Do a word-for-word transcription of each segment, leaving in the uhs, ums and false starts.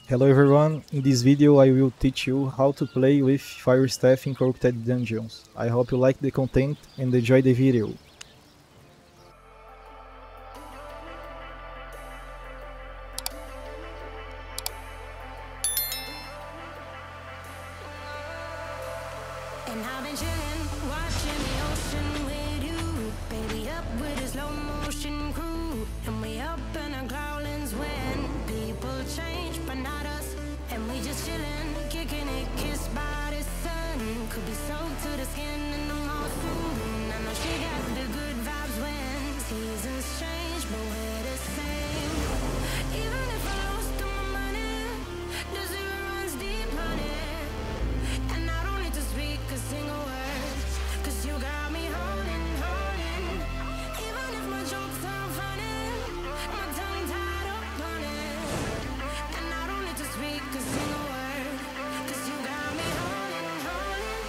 Hello everyone, in this video I will teach you how to play with Fire Staff in Corrupted Dungeons. I hope you like the content and enjoy the video. And I've been chillin', watching the ocean with you. Baby up with a slow motion crew. And we up in our growlings when people change, but not us. And we just chillin', kicking it, kissed by the sun. Could be soaked to the skin in the monsoon. I know she got the good vibes when seasons change, but we're the same. Even if I lost all my money, the zero runs deep, honey. And I don't need to speak a single word, cause you got me holding, holding. Even if my jokes aren't funny, my tongue tied up on it. And I don't need to speak a single word, cause you got me holding, holding.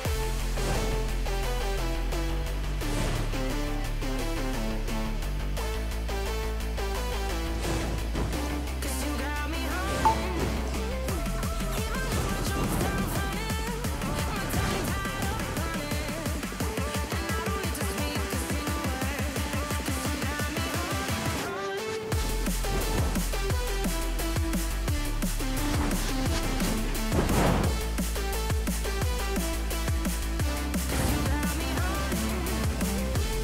Cause you got me holding. Even if my jokes aren't funny, my tongue tied up on it. And I don't need to speak a single word, cause you got me holding, holding. You got me holding.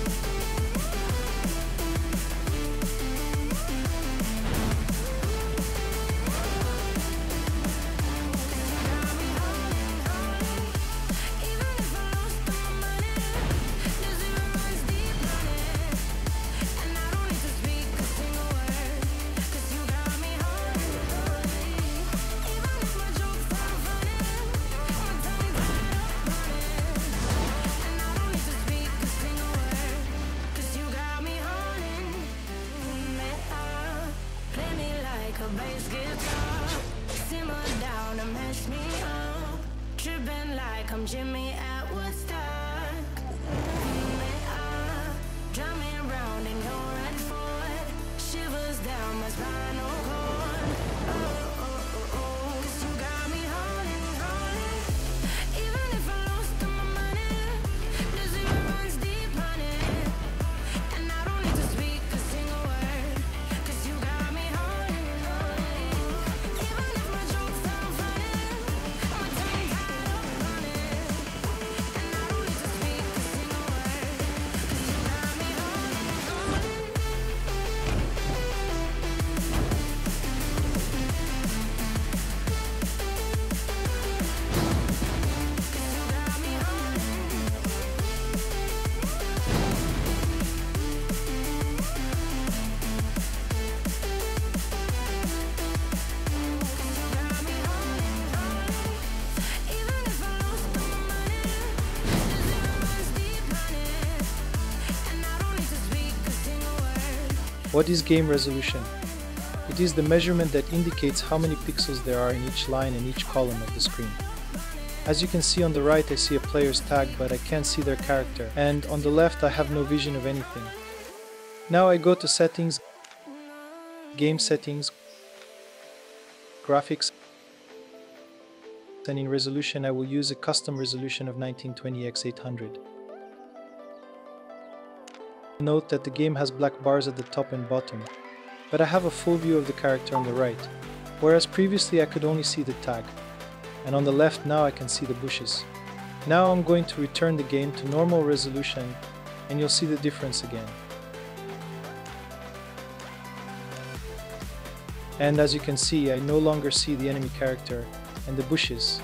Even if I lost all my money, the zero runs deep, honey. And I don't need to speak a single word, cause you got me holding, holding. Even if my jokes aren't funny, my tongue tied up on it. And I don't need to speak a single word, cause you got me holding me up. Play me like a bass guitar, simmer down and mess me up. Tripping like I'm Jimmy at Woodstock. Me up, drumming round in your red Ford, shivers down my spinal cord. Oh, oh, oh, oh, cause you got me holding, holding. Even if I lost all my money, the zero runs deep, honey. And I don't need to speak a single word, cause you got me holding, holding. Even if my jokes aren't funny, my tongue tied up on it. And I don't need to speak a single word, cause you got me holding, holding. Cause you got me holding. Got me holding, holding. Even if I lost all my money, the zero runs deep, honey. And I don't need to speak a single word. What is game resolution? It is the measurement that indicates how many pixels there are in each line and each column of the screen. As you can see on the right, I see a player's tag, but I can't see their character, and on the left I have no vision of anything. Now I go to settings, game settings, graphics, and in resolution I will use a custom resolution of nineteen twenty by eight hundred. Note that the game has black bars at the top and bottom, but I have a full view of the character on the right, whereas previously I could only see the tag, and on the left now I can see the bushes. Now I'm going to return the game to normal resolution and you'll see the difference again. And as you can see, I no longer see the enemy character and the bushes.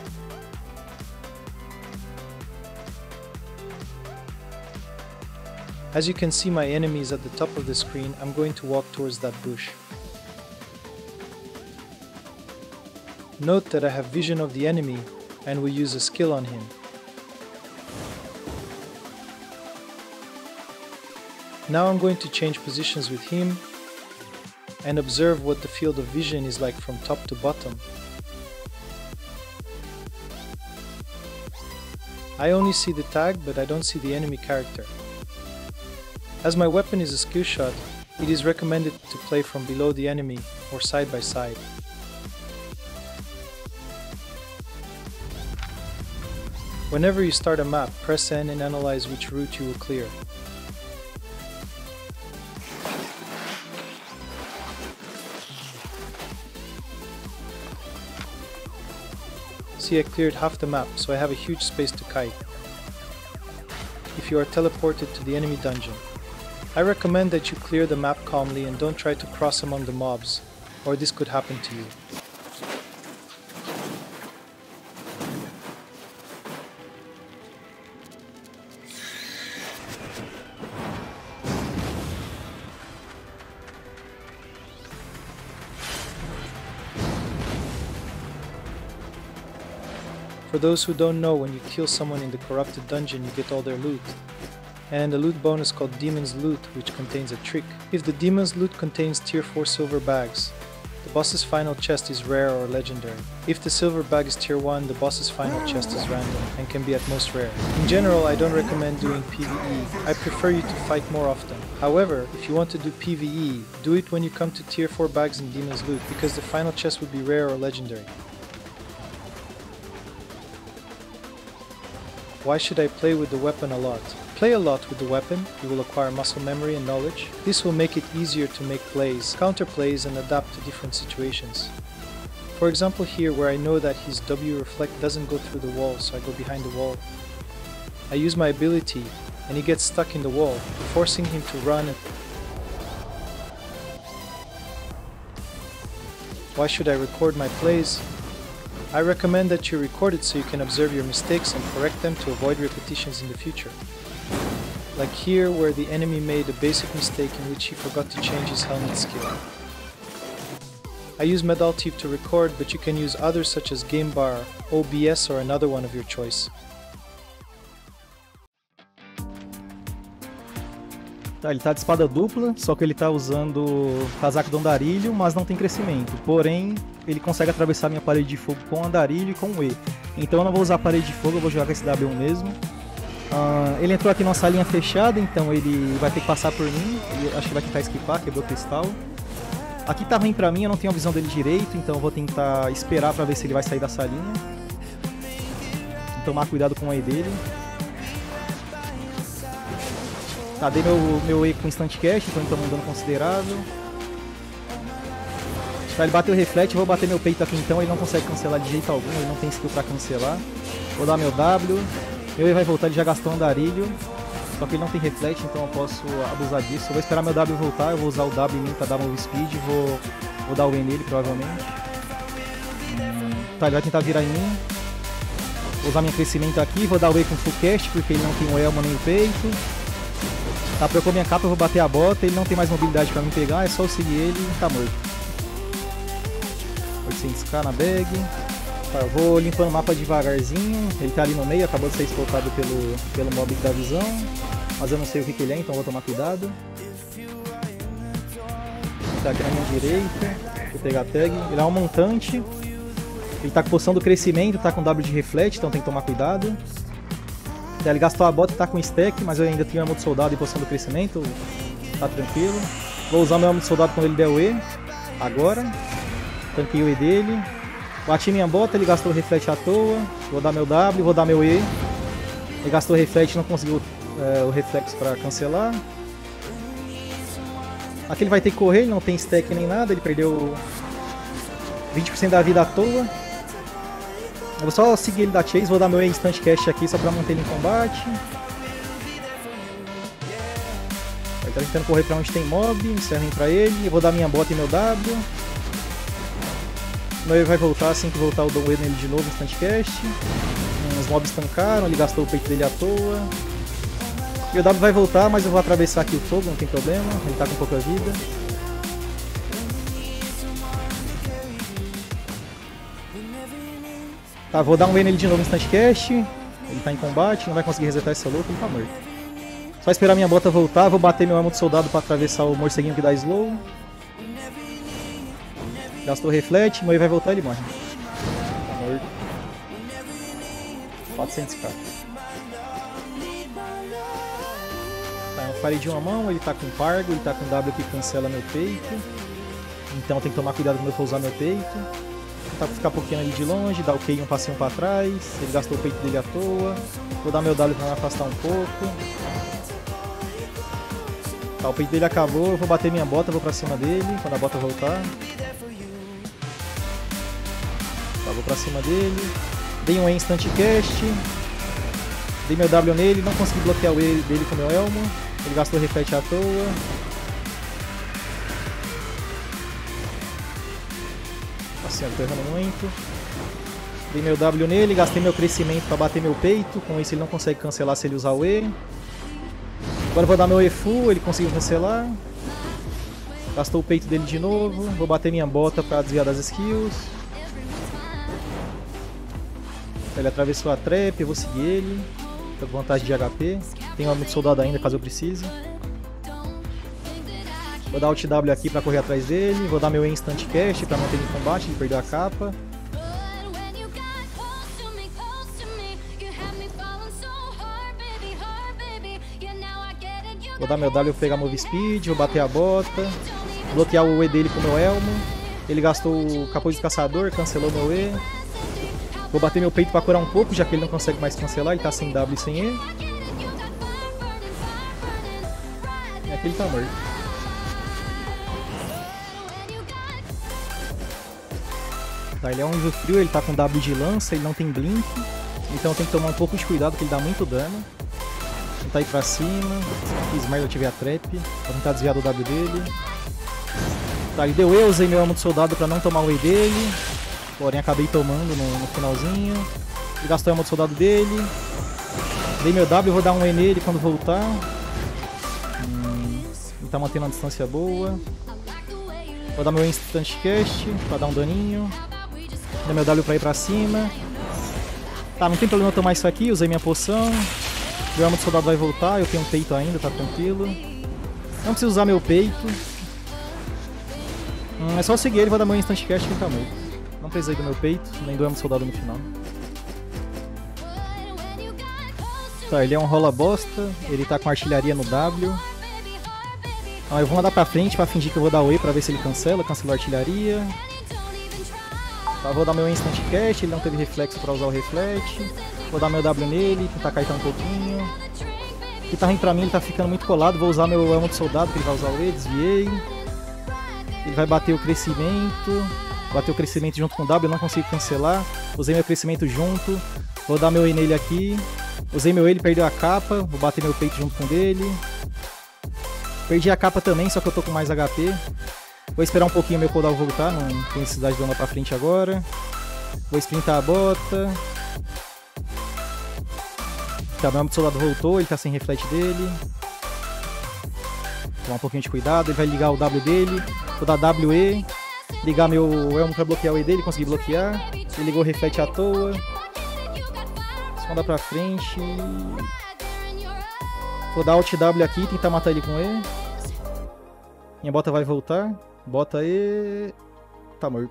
As you can see my enemy is at the top of the screen. I'm going to walk towards that bush. Note that I have vision of the enemy and will use a skill on him. Now I'm going to change positions with him and observe what the field of vision is like from top to bottom. I only see the tag, but I don't see the enemy character. As my weapon is a skill shot, it is recommended to play from below the enemy or side by side. Whenever you start a map, press N and analyze which route you will clear. See, I cleared half the map, so I have a huge space to kite if you are teleported to the enemy dungeon. I recommend that you clear the map calmly and don't try to cross among the mobs, or this could happen to you. For those who don't know, when you kill someone in the corrupted dungeon, you get all their loot. And a loot bonus called Demon's Loot, which contains a trick. If the Demon's Loot contains tier four silver bags, the boss's final chest is rare or legendary. If the silver bag is tier one, the boss's final chest is random and can be at most rare. In general, I don't recommend doing PvE. I prefer you to fight more often. However, if you want to do PvE, do it when you come to tier four bags in Demon's Loot, because the final chest would be rare or legendary. Why should I play with the weapon a lot? Play a lot with the weapon, you will acquire muscle memory and knowledge. This will make it easier to make plays, counter plays, and adapt to different situations. For example here, where I know that his W reflect doesn't go through the wall, so I go behind the wall. I use my ability and he gets stuck in the wall, forcing him to run. And why should I record my plays? I recommend that you record it so you can observe your mistakes and correct them to avoid repetitions in the future. Like here, where the enemy made a basic mistake in which he forgot to change his helmet skill. I use Medaltive to record, but you can use others such as Game Bar, O B S, or another one of your choice. Tá, ele tá de espada dupla, só que ele tá usando o casaco do andarilho, mas não tem crescimento. Porém, ele consegue atravessar minha parede de fogo com o andarilho e com o E. Então eu não vou usar a parede de fogo, eu vou jogar com esse W um mesmo. Uh, ele entrou aqui numa salinha fechada, então ele vai ter que passar por mim. Ele, acho que vai tentar esquipar, quebrou o cristal. Aqui tá ruim pra mim, eu não tenho a visão dele direito, então eu vou tentar esperar pra ver se ele vai sair da salinha. Vou tomar cuidado com o E dele. Tá, dei meu, meu E com instant cast, então ele tomou um dano considerável. Tá, ele bateu o reflete, vou bater meu peito aqui então, ele não consegue cancelar de jeito algum, ele não tem skill pra cancelar. Vou dar meu W, meu E vai voltar, ele já gastou um andarilho, só que ele não tem reflete, então eu posso abusar disso. Eu vou esperar meu W voltar, eu vou usar o W em mim pra dar move speed, vou, vou dar o E nele provavelmente. Tá, ele vai tentar virar em mim. Vou usar meu crescimento aqui, vou dar o E com full cast, porque ele não tem o elmo nem o peito. Tá, trocou minha capa, eu vou bater a bota, ele não tem mais mobilidade pra me pegar, é só eu seguir ele e tá morto. oitocentos k na bag. Tá, eu vou limpando o mapa devagarzinho, ele tá ali no meio, acabou de ser spotado pelo, pelo mob da visão, mas eu não sei o que, que ele é, então vou tomar cuidado. Tá aqui na minha direita, vou pegar a tag, ele é um montante, ele tá com poção do crescimento, tá com W de reflete, então tem que tomar cuidado. Ele gastou a bota e tá com stack, mas eu ainda tenho arma de soldado e poção do crescimento, tá tranquilo. Vou usar meu arma de soldado quando ele der o E, agora. Tanquei o E dele. Bati minha bota, ele gastou o reflete à toa. Vou dar meu W, vou dar meu E. Ele gastou o reflete, não conseguiu é, o reflexo pra cancelar. Aqui ele vai ter que correr, ele não tem stack nem nada, ele perdeu vinte por cento da vida à toa. Eu vou só seguir ele da chase, vou dar meu instant cast aqui só pra manter ele em combate. Ele tá tentando correr pra onde tem mob, encerrem pra ele. Eu vou dar minha bota e meu W. Meu E vai voltar, assim que voltar eu dou o E nele de novo, instant cast. Os mobs tancaram, ele gastou o peito dele à toa. E o W vai voltar, mas eu vou atravessar aqui o fogo, não tem problema, ele tá com pouca vida. Tá, vou dar um E nele de novo no instant cast. Ele tá em combate, não vai conseguir resetar esse louco, ele tá morto. Só esperar minha bota voltar, vou bater meu arma de soldado pra atravessar o morceguinho que dá slow. Gastou reflete, meu E vai voltar e ele morre. Tá morto. quatrocentos k. Tá, eu parei de uma mão, ele tá com pargo, ele tá com W que cancela meu peito. Então tem que tomar cuidado quando eu for usar meu peito. tentar ficar um pouquinho ali de longe, dar o Q um passinho pra trás. Ele gastou o peito dele à toa. Vou dar meu W pra me afastar um pouco. Tá, o peito dele acabou, eu vou bater minha bota, vou pra cima dele, quando a bota voltar. Tá, vou pra cima dele. Dei um instant cast. Dei meu W nele, não consegui bloquear o E dele com o meu elmo. Ele gastou reflete à toa. Assim, eu tô errando muito. Dei meu W nele, gastei meu crescimento pra bater meu peito. Com isso ele não consegue cancelar se ele usar o E. Agora eu vou dar meu E full, ele conseguiu cancelar. Gastou o peito dele de novo. Vou bater minha bota pra desviar das skills. Ele atravessou a trap, eu vou seguir ele. Tô com vantagem de H P. Tenho muito soldado ainda, caso eu precise. Vou dar Alt W aqui pra correr atrás dele. Vou dar meu instant cast pra manter ele em combate, ele perdeu a capa. Vou dar meu W pra pegar move speed, vou bater a bota. Bloquear o E dele com o meu elmo. Ele gastou o capuz de caçador, cancelou meu E. Vou bater meu peito pra curar um pouco, já que ele não consegue mais cancelar, ele tá sem W e sem E. E aqui ele tá morto. Tá, ele é um anjo frio, ele tá com W de lança, ele não tem blink. Então tem que tomar um pouco de cuidado, porque ele dá muito dano. Vou tentar ir pra cima. Fiz mais, eu tive a trap. Vou tentar desviar do W dele. Tá, ele deu E, eu usei meu elmo de soldado pra não tomar o E dele. Porém acabei tomando no, no finalzinho. Ele gastou o elmo de soldado dele. Dei meu W, vou dar um E nele quando voltar. Hum, ele tá mantendo uma distância boa. Vou dar meu instant cast pra dar um daninho. Dei meu W pra ir pra cima. Tá, não tem problema eu tomar isso aqui, usei minha poção. O elmo de soldado vai voltar, eu tenho um peito ainda, tá tranquilo. Não preciso usar meu peito. Hum, é só eu seguir ele, vou dar meu instant cast que ele tá morto. Não precisei do meu peito, nem do elmo de soldado no final. Tá, ele é um rola bosta, ele tá com artilharia no W. Ah, eu vou andar pra frente pra fingir que eu vou dar o E pra ver se ele cancela, cancelou a artilharia. Tá, vou dar meu instant cast, ele não teve reflexo pra usar o reflete. Vou dar meu W nele, tentar kaitar um pouquinho. Ele tá ruim pra mim, ele tá ficando muito colado. Vou usar meu elmo de soldado, que ele vai usar o E, desviei. Ele vai bater o crescimento. Bateu o crescimento junto com o W, eu não consigo cancelar. Usei meu crescimento junto. Vou dar meu E nele aqui. Usei meu E, ele perdeu a capa. Vou bater meu peito junto com o dele. Perdi a capa também, só que eu tô com mais H P. Vou esperar um pouquinho meu cooldown voltar, não tem necessidade de andar pra frente agora. Vou sprintar a bota. Tá, meu elmo de soldado voltou, ele tá sem reflete dele. Vou tomar um pouquinho de cuidado, ele vai ligar o W dele. Vou dar W E. Ligar meu elmo pra bloquear o E dele, consegui bloquear. Ele ligou o reflete à toa. Só andar pra frente. Vou dar Alt W aqui, tentar matar ele com E. Minha bota vai voltar. Bota E. Tá morto.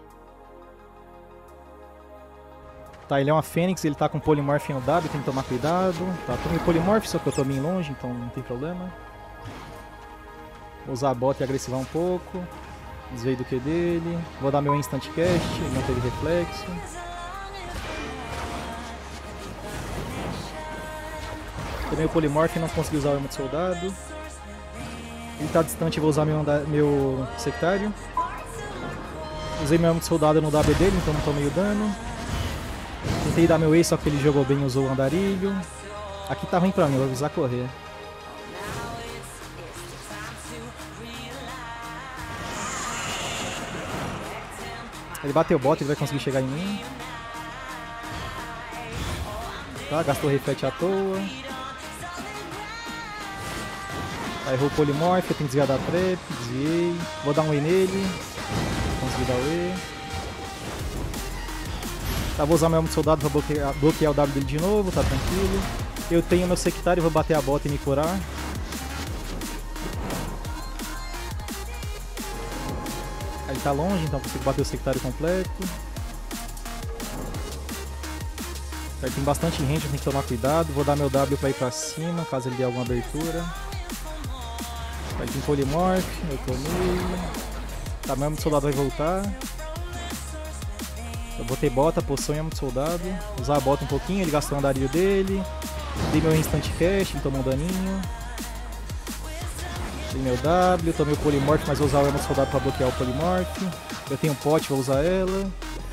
Tá, ele é uma Fênix, ele tá com Polymorph no W, tem que tomar cuidado. Tá, tomei Polymorph, só que eu tô bem longe, então não tem problema. Vou usar a bota e agressivar um pouco. Desviei do Q dele. Vou dar meu instant cast, ele não teve reflexo. Tomei o Polymorph e não consegui usar o elmo de soldado. Ele tá distante, vou usar meu, meu sectário. Usei meu elmo de soldado no W dele, então não tomei o dano. Tentei dar meu E, só que ele jogou bem e usou o andarilho. Aqui tá ruim pra mim, eu vou precisar correr. Ele bateu o bot, ele vai conseguir chegar em mim. Tá, gastou reflete à toa. Tá, errou o Polymorph, eu tenho que desviar da trap, desviei. Vou dar um E nele. Consegui dar o E. Tá, vou usar meu elmo de soldado pra bloquear, bloquear o W dele de novo, tá tranquilo. Eu tenho meu sectário, vou bater a bota e me curar. Ele tá longe, então consigo bater o sectário completo. Ele tem bastante range, tem que tomar cuidado. Vou dar meu W pra ir pra cima, caso ele dê alguma abertura. Ele tem Polymorph, eu tomei. Tá, meu elmo de soldado vai voltar. Eu botei bota, poção e arma de soldado. Usar a bota um pouquinho, ele gastou o andarilho dele. Dei meu instant cash, ele tomou um daninho. Dei meu W, tomei o polimorph, mas vou usar o arma de soldado pra bloquear o polimorph. Eu tenho um pote, vou usar ela.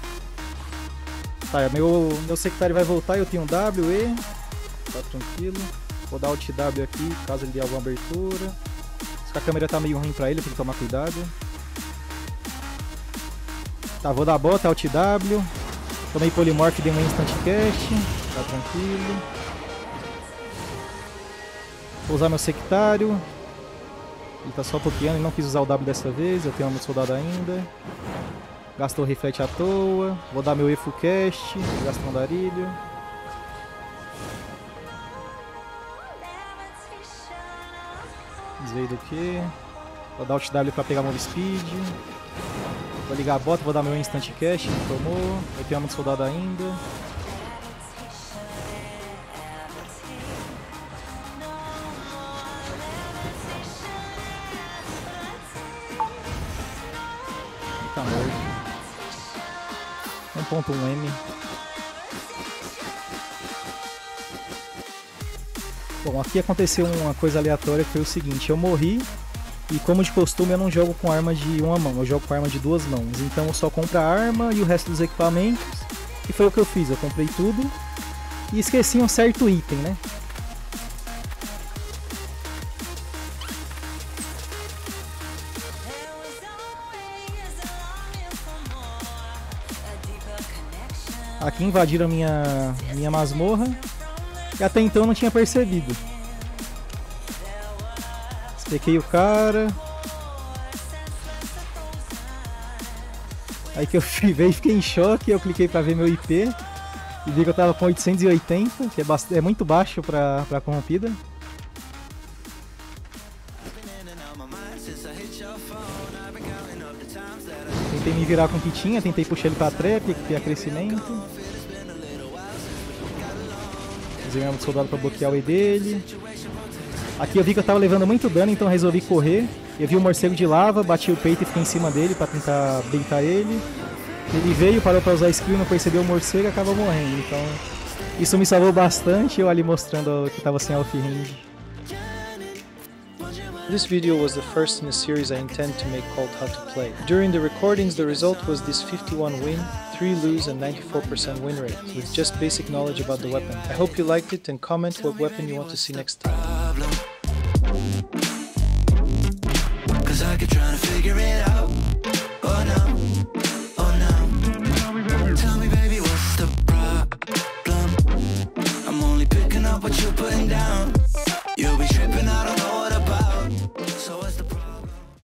Tá, meu, meu sectário vai voltar, eu tenho um W, E. Tá tranquilo. Vou dar Alt W aqui, caso ele dê alguma abertura. Se a câmera tá meio ruim pra ele, tem que tomar cuidado. Tá, vou dar bota, Alt W. Tomei polimorph, dei um instant cash. Tá tranquilo. Vou usar meu sectário. Ele tá só pokeando e não quis usar o W dessa vez. Eu tenho um soldado ainda. Gastou o reflete à toa. Vou dar meu E full cast. Gastou um andarilho. Desveio do que? Vou dar Alt W pra pegar move speed. Vou ligar a bota, vou dar meu instant cash. Ele tomou. Eu tenho arma de soldado ainda. Tá morto. um ponto um M. Bom, aqui aconteceu uma coisa aleatória que foi o seguinte, eu morri e como de costume eu não jogo com arma de uma mão, eu jogo com arma de duas mãos, então eu só compro a arma e o resto dos equipamentos, e foi o que eu fiz, eu comprei tudo e esqueci um certo item, né? Aqui invadiram a minha, minha masmorra. E até então eu não tinha percebido. Espequei o cara. Aí que eu veio e fiquei em choque. Eu cliquei pra ver meu I P. E vi que eu tava com oitocentos e oitenta, que é, bastante, é muito baixo pra, pra corrompida. Tentei me virar com o que tinha, tentei puxar ele pra trap, equipei a crescimento. Usei um soldado pra bloquear o E dele. Aqui eu vi que eu tava levando muito dano, então eu resolvi correr. Eu vi o morcego de lava, bati o peito e fiquei em cima dele pra tentar baitar ele. Ele veio, parou pra usar skill, não percebeu o morcego e acabou morrendo. Então isso me salvou bastante, eu ali mostrando que tava sem off-range. This video was the first in a series I intend to make called How to Play. During the recordings, the result was this fifty-one win, three lose and ninety-four percent win rate, with just basic knowledge about the weapon. I hope you liked it and comment what weapon you want to see next time. Cause I keep trying to figure it out. Oh no, oh no. Tell me baby what's the problem? I'm only picking up what you're putting down.